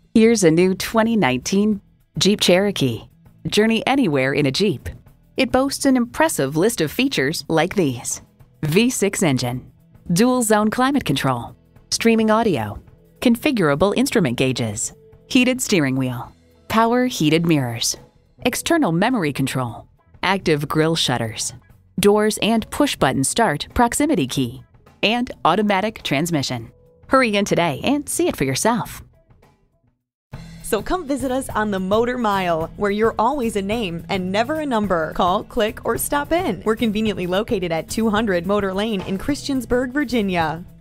Here's a new 2019 Jeep Cherokee. Journey anywhere in a Jeep. It boasts an impressive list of features like these: V6 engine, dual zone climate control, streaming audio, configurable instrument gauges, heated steering wheel, power heated mirrors, external memory control, active grille shutters, doors and push-button start proximity key, and automatic transmission. Hurry in today and see it for yourself. So come visit us on the Motor Mile, where you're always a name and never a number. Call, click, or stop in. We're conveniently located at 200 Motor Lane in Christiansburg, Virginia.